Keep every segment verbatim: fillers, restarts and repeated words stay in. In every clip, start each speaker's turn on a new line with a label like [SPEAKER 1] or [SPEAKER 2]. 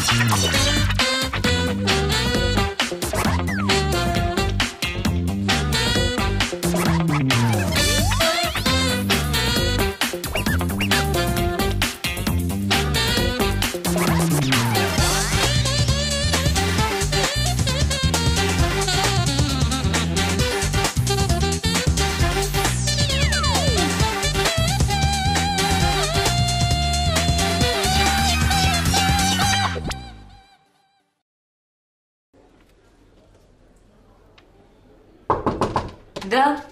[SPEAKER 1] Да.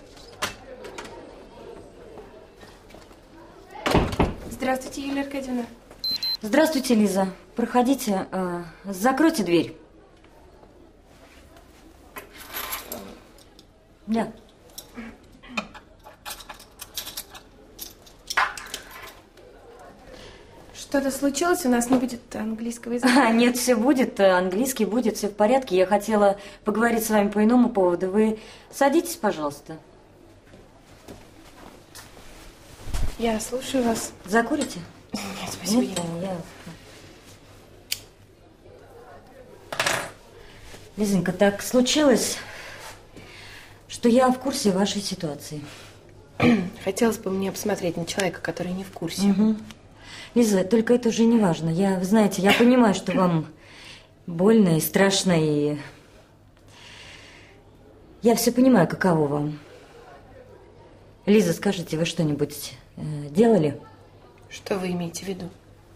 [SPEAKER 2] Здравствуйте, Юлия Аркадьевна.
[SPEAKER 1] Здравствуйте, Лиза. Проходите. Э, закройте дверь. Да.
[SPEAKER 2] Что-то случилось? У нас не будет английского языка?
[SPEAKER 1] А, нет, все будет. Английский будет, все в порядке. Я хотела поговорить с вами по иному поводу. Вы садитесь, пожалуйста.
[SPEAKER 2] Я слушаю вас.
[SPEAKER 1] Закурите?
[SPEAKER 2] Нет, спасибо.
[SPEAKER 1] Нет, я... Лизонька, так случилось, что я в курсе вашей ситуации.
[SPEAKER 2] Хотелось бы мне посмотреть на человека, который не в курсе.
[SPEAKER 1] Угу. Лиза, только это уже не важно. Я, вы знаете, я понимаю, что вам больно и страшно, и я все понимаю, каково вам. Лиза, скажите, вы что-нибудь э, делали?
[SPEAKER 2] Что вы имеете в виду?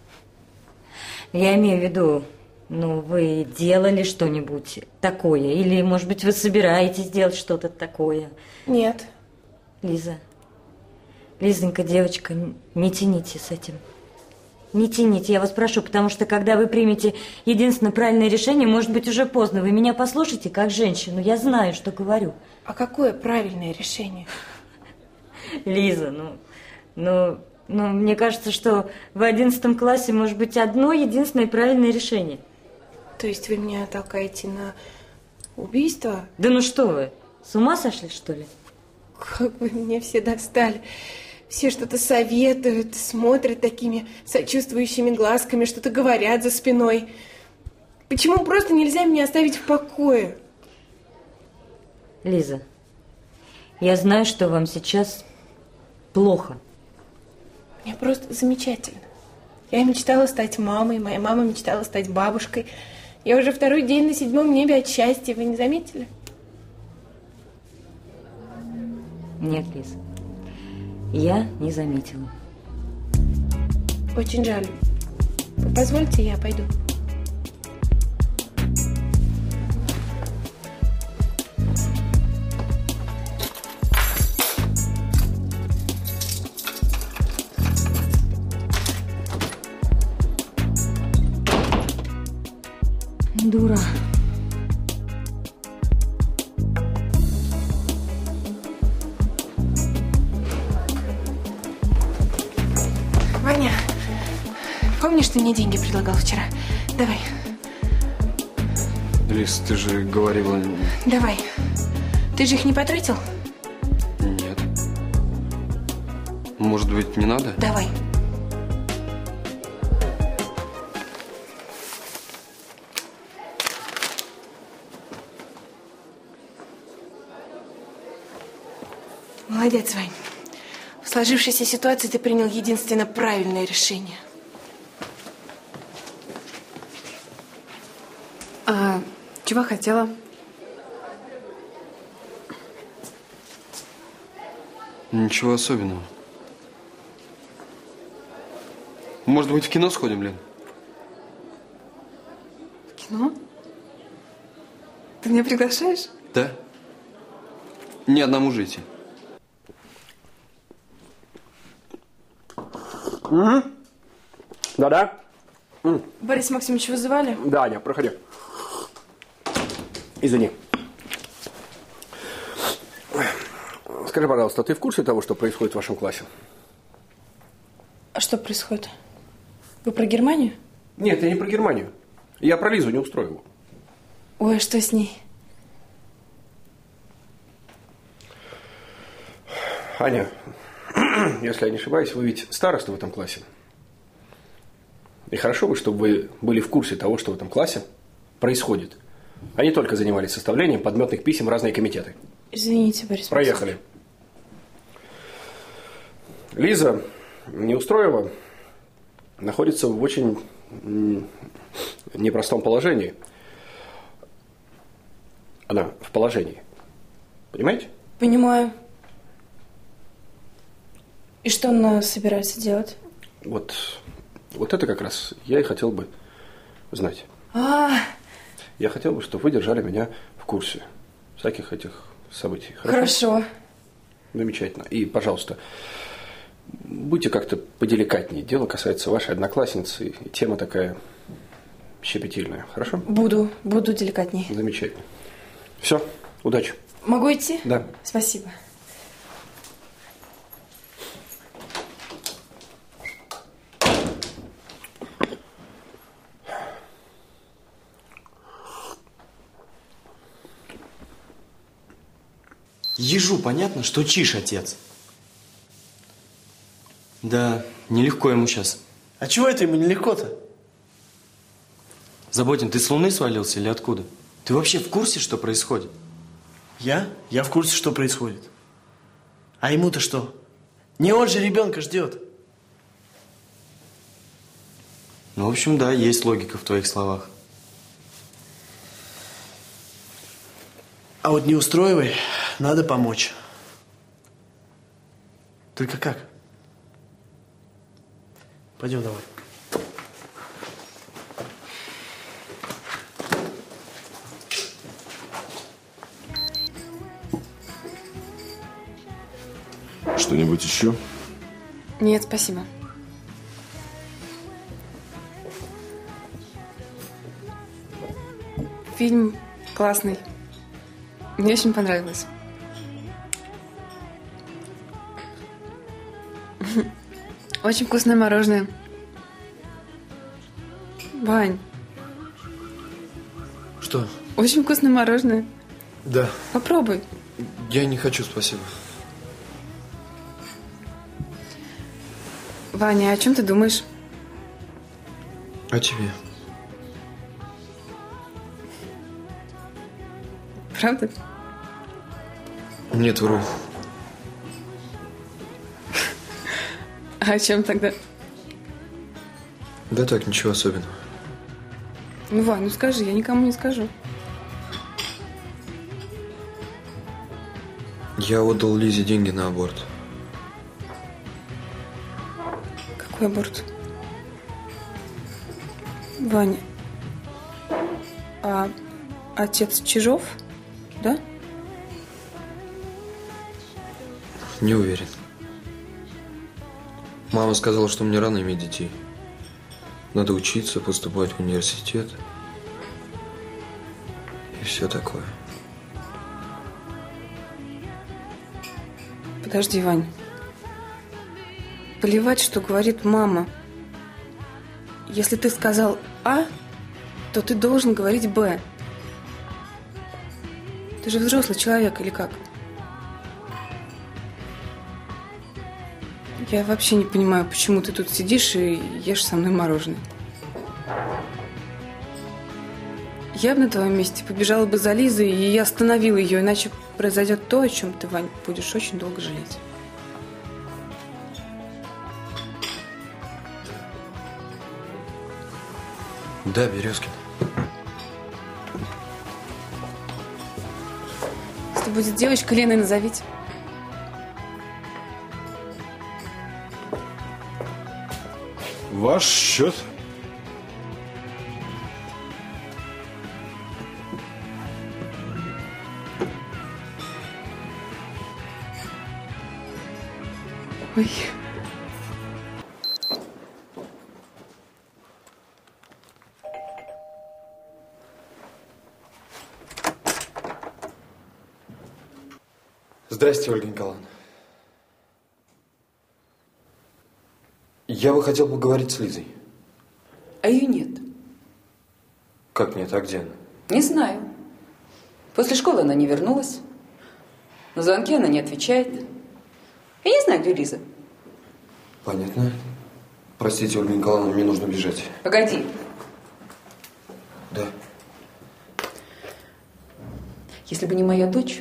[SPEAKER 1] Я имею в виду, ну, вы делали что-нибудь такое? Или, может быть, вы собираетесь делать что-то такое?
[SPEAKER 2] Нет.
[SPEAKER 1] Лиза, Лизонька, девочка, не тяните с этим. Не тяните, я вас прошу, потому что, когда вы примете единственное правильное решение, может быть, уже поздно. Вы меня послушайте, как женщину. Я знаю, что говорю.
[SPEAKER 2] А какое правильное решение?
[SPEAKER 1] Лиза, ну, ну, ну, мне кажется, что в одиннадцатом классе может быть одно единственное правильное решение.
[SPEAKER 2] То есть вы меня толкаете на убийство?
[SPEAKER 1] Да ну что вы, с ума сошли, что ли?
[SPEAKER 2] Как вы меня все достали. Все что-то советуют, смотрят такими сочувствующими глазками, что-то говорят за спиной. Почему просто нельзя меня оставить в покое?
[SPEAKER 1] Лиза, я знаю, что вам сейчас плохо.
[SPEAKER 2] Мне просто замечательно. Я мечтала стать мамой, моя мама мечтала стать бабушкой. Я уже второй день на седьмом небе от счастья. Вы не заметили?
[SPEAKER 1] Нет, Лиза. Я не заметила.
[SPEAKER 2] Очень жаль. Позвольте, я пойду.
[SPEAKER 1] Дура.
[SPEAKER 2] Ваня, помнишь, ты мне деньги предлагал вчера? Давай.
[SPEAKER 3] Лиз, ты же говорила...
[SPEAKER 2] Давай. Ты же их не потратил?
[SPEAKER 3] Нет. Может быть, не надо?
[SPEAKER 2] Давай. Молодец, Вань. В сложившейся ситуации ты принял единственно правильное решение.
[SPEAKER 4] А чего хотела?
[SPEAKER 3] Ничего особенного. Может быть, в кино сходим, Лен?
[SPEAKER 4] В кино? Ты меня приглашаешь?
[SPEAKER 3] Да. Не одному же идти.
[SPEAKER 5] Угу. Да-да.
[SPEAKER 2] Борис Максимович вызывали?
[SPEAKER 5] Да, Аня, проходи. Извини. Скажи, пожалуйста, ты в курсе того, что происходит в вашем классе?
[SPEAKER 2] А что происходит? Вы про Германию?
[SPEAKER 5] Нет, я не про Германию. Я про Лизу Неустроеву.
[SPEAKER 2] Ой, а что с ней?
[SPEAKER 5] Аня, если я не ошибаюсь, вы ведь староста в этом классе. И хорошо бы, чтобы вы были в курсе того, что в этом классе происходит. А не только занимались составлением подметных писем в разные комитеты.
[SPEAKER 2] Извините, Борис.
[SPEAKER 5] Проехали. Лиза Неустроева находится в очень непростом положении. Она в положении. Понимаете?
[SPEAKER 2] Понимаю. И что она собирается делать?
[SPEAKER 5] Вот, вот это как раз я и хотел бы знать.
[SPEAKER 2] А,
[SPEAKER 5] Я хотел бы, чтобы вы держали меня в курсе всяких этих событий. Хорошо?
[SPEAKER 2] хорошо.
[SPEAKER 5] Замечательно. И, пожалуйста, будьте как-то поделикатнее. Дело касается вашей одноклассницы, и тема такая щепетильная. Хорошо?
[SPEAKER 2] Буду, буду деликатнее.
[SPEAKER 5] Замечательно. Все, удачи.
[SPEAKER 2] Могу идти?
[SPEAKER 5] Да.
[SPEAKER 2] Спасибо.
[SPEAKER 6] Ежу понятно, что чиж, отец. Да, нелегко ему сейчас.
[SPEAKER 7] А чего это ему нелегко-то?
[SPEAKER 6] Заботин, ты с Луны свалился или откуда? Ты вообще в курсе, что происходит?
[SPEAKER 7] Я? Я в курсе, что происходит. А ему-то что? Не он же ребенка ждет.
[SPEAKER 6] Ну, в общем, да, есть логика в твоих словах.
[SPEAKER 7] А вот Неустроевой надо помочь. Только как? Пойдем давай.
[SPEAKER 8] Что-нибудь еще?
[SPEAKER 4] Нет, спасибо. Фильм классный. Мне очень понравилось. Очень вкусное мороженое. Вань,
[SPEAKER 3] Что?
[SPEAKER 4] очень вкусное мороженое.
[SPEAKER 3] Да.
[SPEAKER 4] Попробуй.
[SPEAKER 3] Я не хочу, спасибо.
[SPEAKER 4] Ваня, о чем ты думаешь?
[SPEAKER 3] А тебе?
[SPEAKER 4] Правда?
[SPEAKER 3] Нет, вру.
[SPEAKER 4] А о чем тогда?
[SPEAKER 3] Да так, ничего особенного.
[SPEAKER 4] Ну, Вань, ну скажи, я никому не скажу.
[SPEAKER 3] Я отдал Лизе деньги на аборт.
[SPEAKER 4] Какой аборт? Ваня, а отец Чижов, да?
[SPEAKER 3] Не уверен. Мама сказала, что мне рано иметь детей. Надо учиться, поступать в университет. И все такое.
[SPEAKER 4] Подожди, Вань. Плевать, что говорит мама. Если ты сказал А, то ты должен говорить Б. Ты же взрослый человек, или как? Я вообще не понимаю, почему ты тут сидишь и ешь со мной мороженое. Я бы на твоем месте побежала бы за Лизой и остановила ее, иначе произойдет то, о чем ты, Вань, будешь очень долго жалеть.
[SPEAKER 3] Да, Березкин.
[SPEAKER 4] Если будет девочка, Леной назовите.
[SPEAKER 8] Ваш счет.
[SPEAKER 4] Ой.
[SPEAKER 3] Здрасте, Ольга Николаевна. Я бы хотел поговорить с Лизой.
[SPEAKER 9] А ее нет.
[SPEAKER 3] Как нет? А где она?
[SPEAKER 9] Не знаю. После школы она не вернулась. На звонки она не отвечает. Я не знаю, где Лиза.
[SPEAKER 3] Понятно. Простите, Ольга Николаевна, мне нужно бежать.
[SPEAKER 9] Погоди.
[SPEAKER 3] Да.
[SPEAKER 9] Если бы не моя дочь,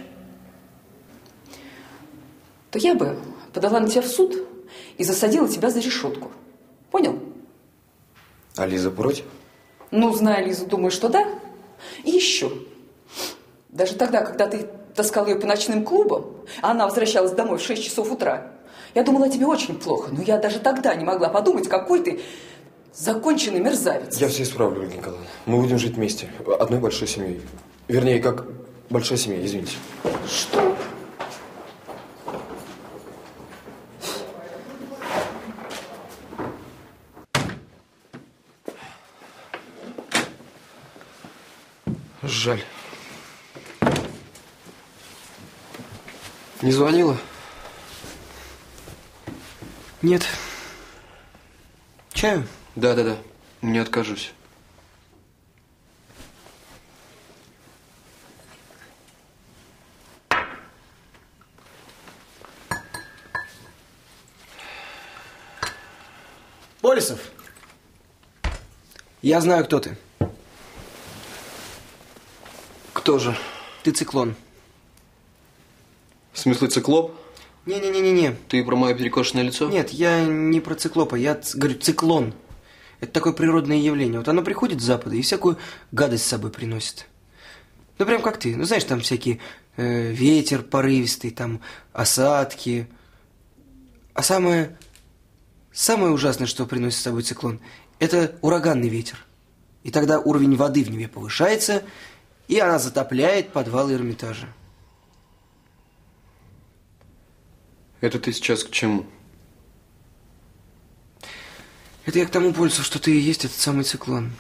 [SPEAKER 9] то я бы подала на тебя в суд и засадила тебя за решетку. Понял?
[SPEAKER 3] А Лиза против?
[SPEAKER 9] Ну, зная Лизу, думаю, что да. И еще. Даже тогда, когда ты таскал ее по ночным клубам, а она возвращалась домой в шесть часов утра, я думала о тебе очень плохо, но я даже тогда не могла подумать, какой ты законченный мерзавец.
[SPEAKER 3] Я все исправлю, Ольга Николаевна. Мы будем жить вместе, одной большой семьей. Вернее, как большая семья, извините.
[SPEAKER 9] Что?
[SPEAKER 3] Жаль. Не звонила?
[SPEAKER 7] Нет. Чаю?
[SPEAKER 3] Да-да-да. Не откажусь.
[SPEAKER 7] Полисов! Я знаю, кто ты.
[SPEAKER 3] Кто же?
[SPEAKER 7] Ты циклон.
[SPEAKER 3] В смысле циклоп?
[SPEAKER 7] Не-не-не-не-не.
[SPEAKER 3] Ты про мое перекошенное лицо?
[SPEAKER 7] Нет, я не про циклопа, я ц- говорю циклон. Это такое природное явление. Вот оно приходит с запада и всякую гадость с собой приносит. Ну, прям как ты. Ну, знаешь, там всякие э, ветер порывистый, там осадки. А самое, самое ужасное, что приносит с собой циклон, это ураганный ветер. И тогда уровень воды в Неве повышается, и она затопляет подвалы Эрмитажа.
[SPEAKER 3] Это ты сейчас к чему?
[SPEAKER 7] Это я к тому, Полисов, что ты и есть этот самый циклон.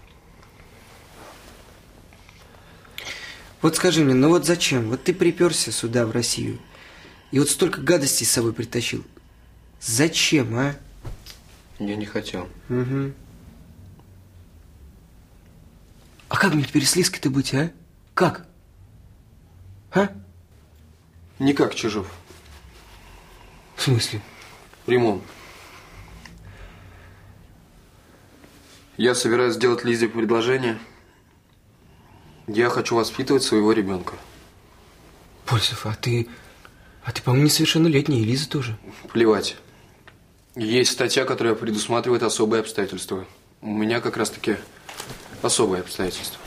[SPEAKER 7] Вот скажи мне, ну вот зачем? Вот ты приперся сюда, в Россию, и вот столько гадостей с собой притащил. Зачем, а?
[SPEAKER 3] Я не хотел.
[SPEAKER 7] Угу. А как мне теперь с Лизкой-то быть, а? Как? А?
[SPEAKER 3] Никак, Чижов.
[SPEAKER 7] В смысле?
[SPEAKER 3] Прямом. Я собираюсь сделать Лизе предложение. Я хочу воспитывать своего ребенка.
[SPEAKER 7] Полисов, а ты... А ты, по-моему, несовершеннолетний, и Лиза тоже.
[SPEAKER 3] Плевать. Есть статья, которая предусматривает особые обстоятельства. У меня как раз-таки особые обстоятельства.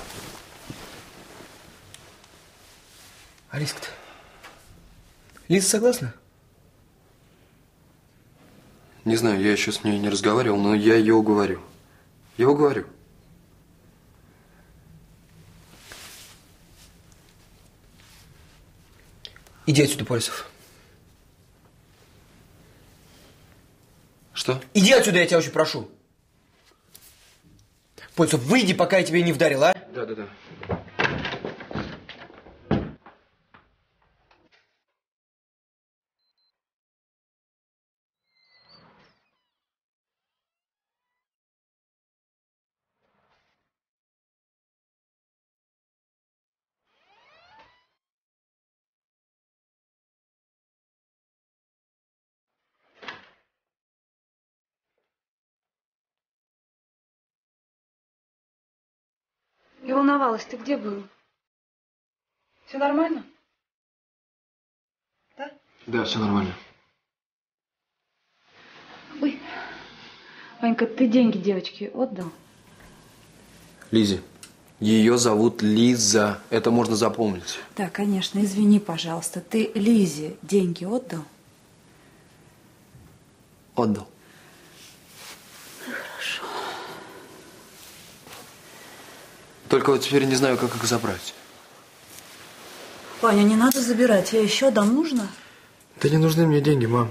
[SPEAKER 7] А Лизка-то? Лиза согласна?
[SPEAKER 3] Не знаю, я еще с ней не разговаривал, но я ее уговорю. Я уговорю.
[SPEAKER 7] Иди отсюда, Полисов.
[SPEAKER 3] Что?
[SPEAKER 7] Иди отсюда, я тебя очень прошу. Полисов, выйди, пока я тебе не вдарил, а?
[SPEAKER 3] Да, да, да.
[SPEAKER 10] Я волновалась. Ты где был? Все нормально? Да?
[SPEAKER 3] Да, все нормально.
[SPEAKER 10] Ой, Ванька, ты деньги девочке отдал?
[SPEAKER 3] Лизе. Ее зовут Лиза. Это можно запомнить.
[SPEAKER 10] Да, конечно. Извини, пожалуйста. Ты Лизе деньги отдал?
[SPEAKER 3] Отдал.
[SPEAKER 10] Хорошо.
[SPEAKER 3] Только вот теперь не знаю, как их забрать.
[SPEAKER 10] Ваня, не надо забирать. Я еще дам. Нужно?
[SPEAKER 3] Да не нужны мне деньги, мам.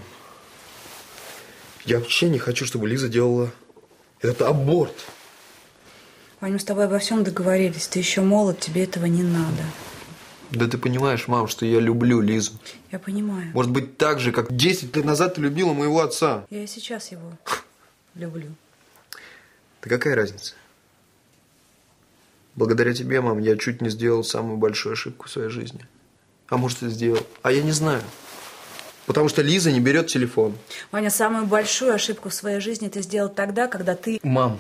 [SPEAKER 3] Я вообще не хочу, чтобы Лиза делала этот аборт.
[SPEAKER 10] Ваня, мы с тобой обо всем договорились. Ты еще молод, тебе этого не надо.
[SPEAKER 3] Да ты понимаешь, мам, что я люблю Лизу.
[SPEAKER 10] Я понимаю.
[SPEAKER 3] Может быть, так же, как десять лет назад ты любила моего отца.
[SPEAKER 10] Я и сейчас его люблю.
[SPEAKER 3] Да какая разница? Благодаря тебе, мам, я чуть не сделал самую большую ошибку в своей жизни. А может, и сделал. А я не знаю.
[SPEAKER 11] Потому что Лиза не берет телефон.
[SPEAKER 10] Ваня, самую большую ошибку в своей жизни ты сделал тогда, когда ты...
[SPEAKER 11] Мам,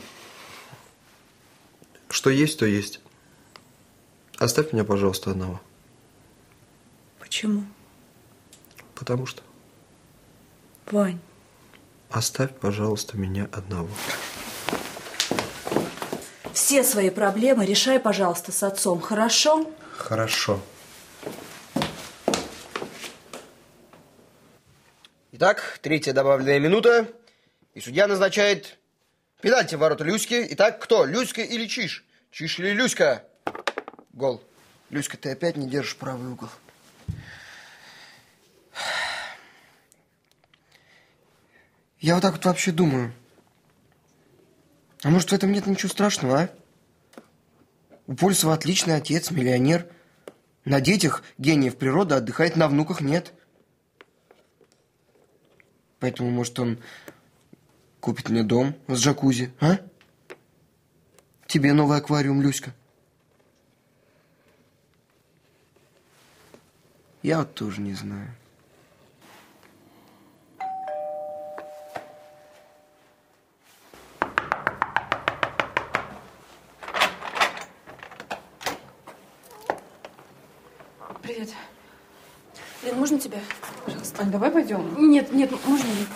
[SPEAKER 11] что есть, то есть. Оставь меня, пожалуйста, одного.
[SPEAKER 10] Почему?
[SPEAKER 11] Потому что.
[SPEAKER 10] Вань.
[SPEAKER 11] Оставь, пожалуйста, меня одного.
[SPEAKER 10] Все свои проблемы решай, пожалуйста, с отцом, хорошо?
[SPEAKER 11] Хорошо.
[SPEAKER 7] Итак, третья добавленная минута. И судья назначает пенальти в ворота Люськи. Итак, кто? Люська или Чиж? Чиж или Люська? Гол. Люська, ты опять не держишь правый угол. Я вот так вот вообще думаю. А может, в этом нет ничего страшного, а? У Полисова отличный отец, миллионер. На детях гениев природы отдыхает, на внуках нет. Поэтому, может, он купит мне дом с джакузи, а? Тебе новый аквариум, Люська. Я вот тоже не знаю.
[SPEAKER 2] Привет. Лен, можно тебя?
[SPEAKER 9] Пожалуйста. Ань, давай пойдем.
[SPEAKER 2] Нет, нет, можно нет.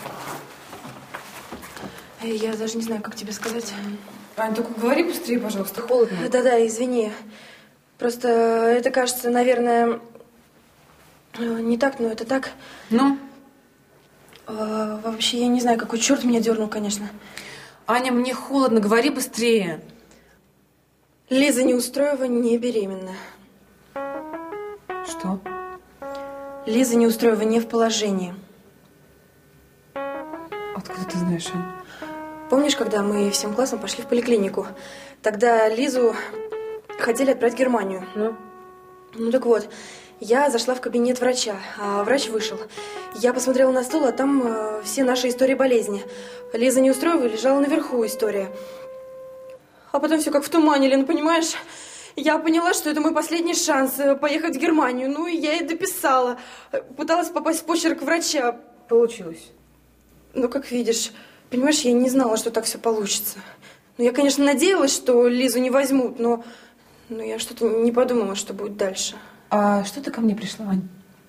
[SPEAKER 2] Я даже не знаю, как тебе сказать.
[SPEAKER 9] Ань, только говори быстрее, пожалуйста, холодно.
[SPEAKER 2] Да-да, извини. Просто это кажется, наверное, не так, но это так.
[SPEAKER 9] Ну?
[SPEAKER 2] А, вообще, я не знаю, какой черт меня дернул, конечно.
[SPEAKER 9] Аня, мне холодно, говори быстрее.
[SPEAKER 2] Лиза Неустроева не беременна.
[SPEAKER 9] Что?
[SPEAKER 2] Лиза Неустроева не в положении.
[SPEAKER 9] Откуда ты знаешь, Ань?
[SPEAKER 2] Помнишь, когда мы всем классом пошли в поликлинику? Тогда Лизу хотели отправить в Германию.
[SPEAKER 9] Ну?
[SPEAKER 2] Ну так вот, я зашла в кабинет врача, а врач вышел. Я посмотрела на стол, а там э, все наши истории болезни. Лиза Неустроева лежала наверху, история. А потом все как в тумане, Лен, понимаешь? Я поняла, что это мой последний шанс поехать в Германию. Ну, и я и дописала. Пыталась попасть в почерк врача.
[SPEAKER 9] Получилось.
[SPEAKER 2] Ну, как видишь, понимаешь, я не знала, что так все получится. Ну, я, конечно, надеялась, что Лизу не возьмут, но, но я что-то не подумала, что будет дальше.
[SPEAKER 9] А что ты ко мне пришла, Ань?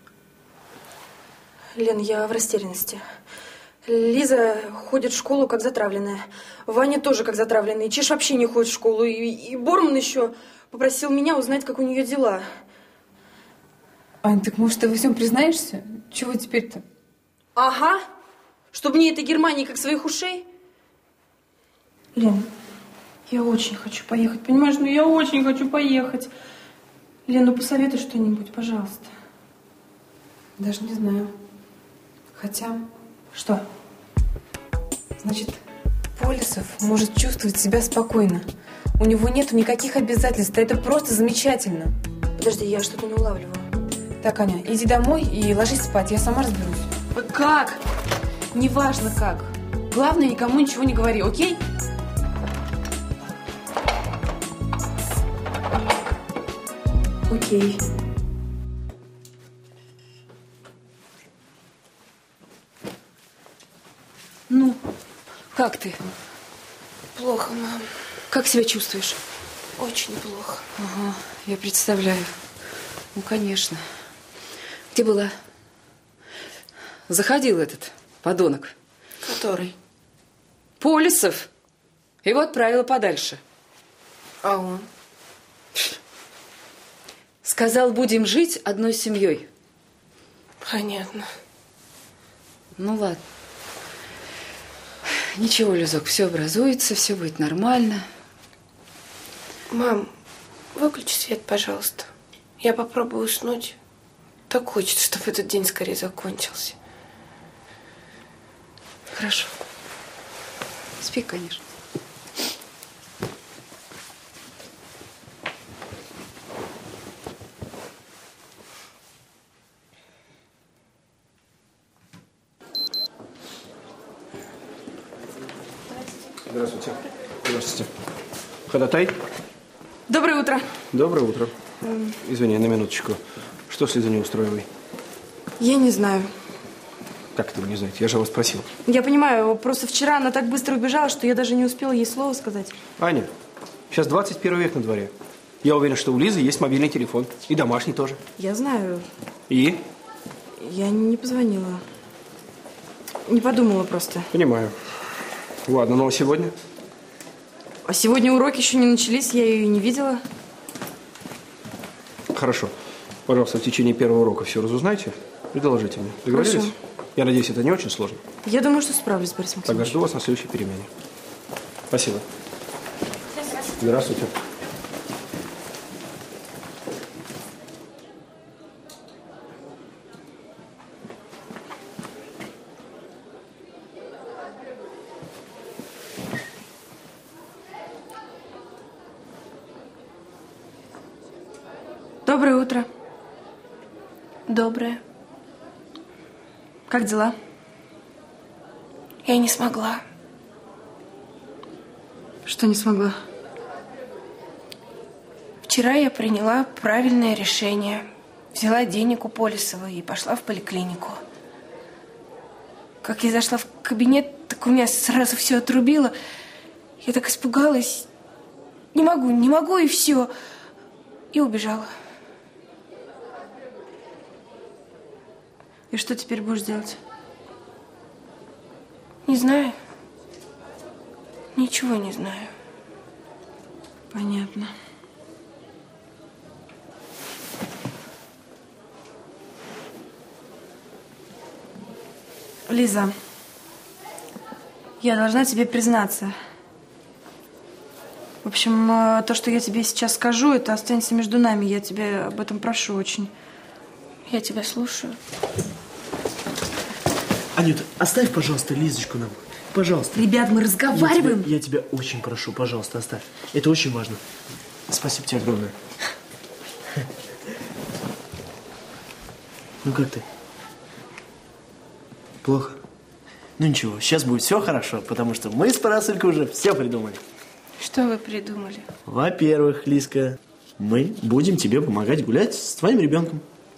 [SPEAKER 2] Лен, я в растерянности. Лиза ходит в школу как затравленная. Ваня тоже как затравленный. Чиж вообще не ходит в школу. И, и Борман еще попросил меня узнать, как у нее дела.
[SPEAKER 9] Ань, так может, ты во всем признаешься? Чего теперь-то?
[SPEAKER 2] Ага. Чтобы мне этой Германии как своих ушей? Лен, я очень хочу поехать. Понимаешь, ну я очень хочу поехать. Лен, ну посоветуй что-нибудь, пожалуйста.
[SPEAKER 9] Даже не знаю. Хотя...
[SPEAKER 2] Что?
[SPEAKER 9] Значит, Полисов может чувствовать себя спокойно. У него нету никаких обязательств. Это просто замечательно.
[SPEAKER 2] Подожди, я что-то не улавливаю.
[SPEAKER 9] Так, Аня, иди домой и ложись спать. Я сама разберусь. Как? Неважно как. Главное, никому ничего не говори, окей?
[SPEAKER 2] Окей.
[SPEAKER 9] Ну, как ты?
[SPEAKER 2] Плохо, мам.
[SPEAKER 9] Как себя чувствуешь?
[SPEAKER 2] Очень плохо.
[SPEAKER 9] Ага, я представляю. Ну, конечно. Где была? Заходил этот подонок.
[SPEAKER 2] Который?
[SPEAKER 9] Полисов. Его отправила подальше.
[SPEAKER 2] А он?
[SPEAKER 9] Сказал, будем жить одной семьей.
[SPEAKER 2] Понятно.
[SPEAKER 9] Ну, ладно. Ничего, Лизок, все образуется, все будет нормально.
[SPEAKER 2] Мам, выключи свет, пожалуйста. Я попробую уснуть. Так хочется, чтобы этот день скорее закончился.
[SPEAKER 9] Хорошо. Спи, конечно.
[SPEAKER 5] Здравствуйте. Здравствуйте. Ходатай.
[SPEAKER 2] Доброе утро.
[SPEAKER 5] Доброе утро. Извини, на минуточку. Что с Лизой Неустроевой?
[SPEAKER 2] Я не знаю.
[SPEAKER 5] Как это вы не знаете? Я же вас просил.
[SPEAKER 10] Я понимаю, просто вчера она так быстро убежала, что я даже не успела ей слова сказать.
[SPEAKER 5] Аня, сейчас двадцать первый век на дворе. Я уверен, что у Лизы есть мобильный телефон. И домашний тоже.
[SPEAKER 10] Я знаю.
[SPEAKER 5] И?
[SPEAKER 10] Я не позвонила. Не подумала просто.
[SPEAKER 5] Понимаю. Ладно, ну а сегодня?
[SPEAKER 10] А сегодня уроки еще не начались, я ее и не видела.
[SPEAKER 5] Хорошо. Пожалуйста, в течение первого урока все разузнайте и доложите мне. Договорились?
[SPEAKER 10] Хорошо.
[SPEAKER 5] Я надеюсь, это не очень сложно.
[SPEAKER 10] Я думаю, что справлюсь, Борис Максимович.
[SPEAKER 5] Тогда жду вас на следующей перемене. Спасибо. Здравствуйте.
[SPEAKER 10] Доброе утро.
[SPEAKER 2] Доброе.
[SPEAKER 10] Как дела?
[SPEAKER 2] Я не смогла.
[SPEAKER 10] Что не смогла?
[SPEAKER 2] Вчера я приняла правильное решение. Взяла денег у Полисова и пошла в поликлинику. Как я зашла в кабинет, так у меня сразу все отрубило. Я так испугалась. Не могу, не могу, и все. И убежала.
[SPEAKER 10] И что теперь будешь делать?
[SPEAKER 2] Не знаю. Ничего не знаю.
[SPEAKER 10] Понятно. Лиза, я должна тебе признаться. В общем, то, что я тебе сейчас скажу, это останется между нами. Я тебя об этом прошу очень.
[SPEAKER 2] Я тебя слушаю.
[SPEAKER 12] Анюта, оставь, пожалуйста, Лизочку нам. Пожалуйста.
[SPEAKER 10] Ребят, мы разговариваем.
[SPEAKER 12] Я тебя, я тебя очень прошу, пожалуйста, оставь. Это очень важно. Спасибо тебе огромное. Ну как ты? Плохо? Ну ничего, сейчас будет все хорошо, потому что мы с Парасолькой уже все придумали.
[SPEAKER 2] Что вы придумали?
[SPEAKER 12] Во-первых, Лизка, мы будем тебе помогать гулять с твоим ребенком.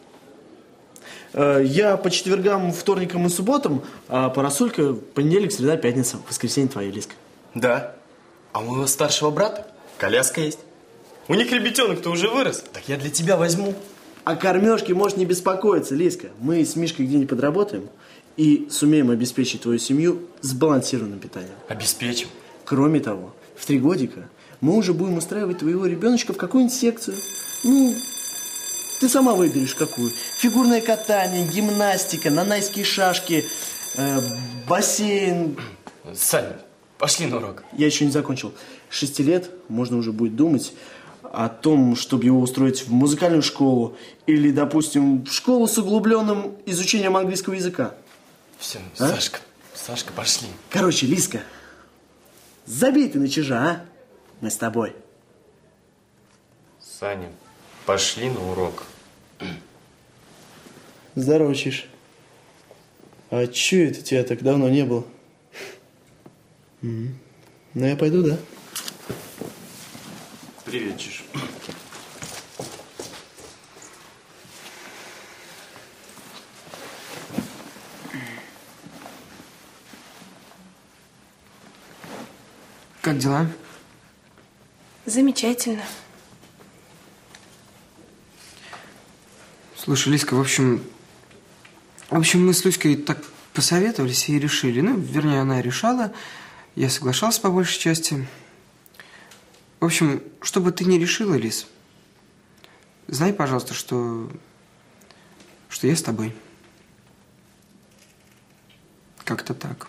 [SPEAKER 12] Я по четвергам, вторникам и субботам, а Парасолька понедельник, среда, пятница, воскресенье твоя, Лизка.
[SPEAKER 6] Да. А у моего старшего брата коляска есть. У них ребятенок-то уже вырос. Так я для тебя возьму.
[SPEAKER 12] О кормежке можешь не беспокоиться, Лизка. Мы с Мишкой где-нибудь подработаем и сумеем обеспечить твою семью сбалансированным питанием.
[SPEAKER 6] Обеспечим.
[SPEAKER 12] Кроме того, в три годика мы уже будем устраивать твоего ребеночка в какую-нибудь секцию. Ну, ты сама выберешь какую. Фигурное катание, гимнастика, нанайские шашки, э, бассейн.
[SPEAKER 6] Саня, пошли на урок.
[SPEAKER 12] Я еще не закончил. С шести лет можно уже будет думать о том, чтобы его устроить в музыкальную школу или, допустим, в школу с углубленным изучением английского языка.
[SPEAKER 6] Все,
[SPEAKER 12] а?
[SPEAKER 6] Сашка, Сашка, пошли.
[SPEAKER 12] Короче, Лизка, забей ты на чижа, а? Мы с тобой.
[SPEAKER 6] Саня, пошли на урок.
[SPEAKER 12] Здорово, Чиж. А че это тебя так давно не было? Угу. Ну, я пойду, да?
[SPEAKER 6] Привет, Чиж.
[SPEAKER 7] Как дела?
[SPEAKER 2] Замечательно.
[SPEAKER 7] Слушай, Лизка, в общем... В общем, мы с Люськой так посоветовались и решили. Ну, вернее, она решала. Я соглашался по большей части. В общем, что бы ты ни решила, Лиз, знай, пожалуйста, что... Что я с тобой. Как-то так.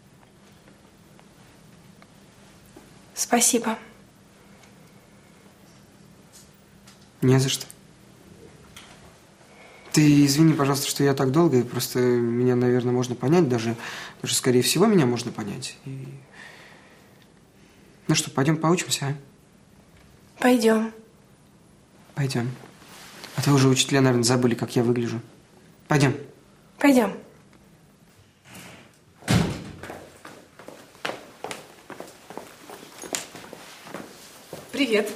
[SPEAKER 2] Спасибо.
[SPEAKER 7] Не за что. Ты извини, пожалуйста, что я так долго. Просто меня, наверное, можно понять. Даже, даже скорее всего, меня можно понять. И... Ну что, пойдем поучимся, а?
[SPEAKER 2] Пойдем.
[SPEAKER 7] Пойдем. А то уже учителя, наверное, забыли, как я выгляжу. Пойдем.
[SPEAKER 2] Пойдем.
[SPEAKER 4] Привет.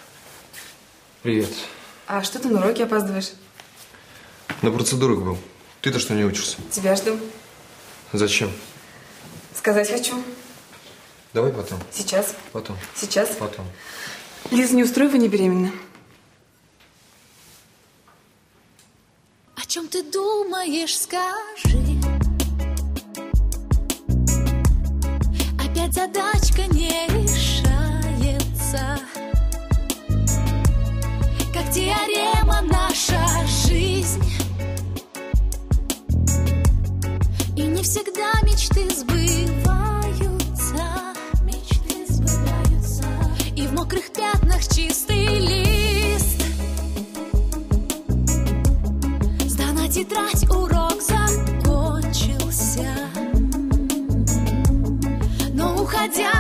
[SPEAKER 3] Привет.
[SPEAKER 4] А что ты на уроке опаздываешь?
[SPEAKER 3] На процедурах был. Ты-то что не учишься?
[SPEAKER 4] Тебя жду.
[SPEAKER 3] Зачем?
[SPEAKER 4] Сказать хочу.
[SPEAKER 3] Давай потом.
[SPEAKER 4] Сейчас.
[SPEAKER 3] Потом.
[SPEAKER 4] Сейчас.
[SPEAKER 3] Потом.
[SPEAKER 4] Лиза, не устрой, вы не беременна.
[SPEAKER 13] О чем ты думаешь, скажи. Опять задачка не решается. Как теорема наша жизнь. И не всегда мечты сбываются. Мечты сбываются. И в мокрых пятнах чистый лист. Сдана тетрадь, урок закончился. Но уходя